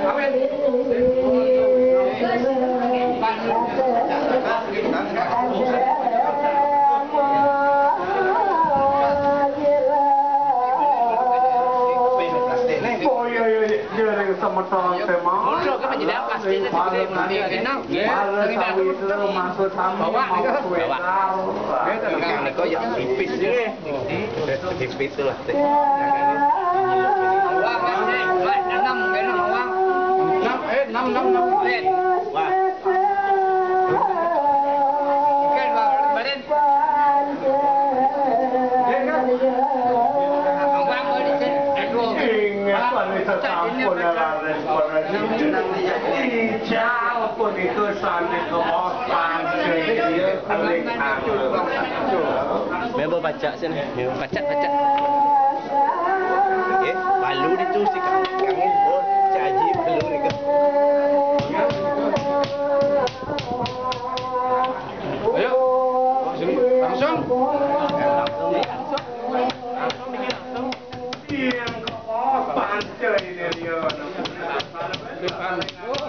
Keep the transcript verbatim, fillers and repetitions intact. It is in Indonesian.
sama tahun tema. Muncul kan menjadi pasti nanti nanti kenal. Masuk sama bawa kue tahu. Ini kok yang tipis sih. Tipis tuh lah. Wah, baik enam enam wah. enam eh enam enam enam len. Wah. Kan badan. Abang boleh sih. Aku itu campur dalam respon jauh pun itu sampai ke otak jadi alik Member baca sini. baca baca. Eh, balu itu si kangin bos, caji balu itu. Ayo. Langsung. Diam kok pancai dia dia.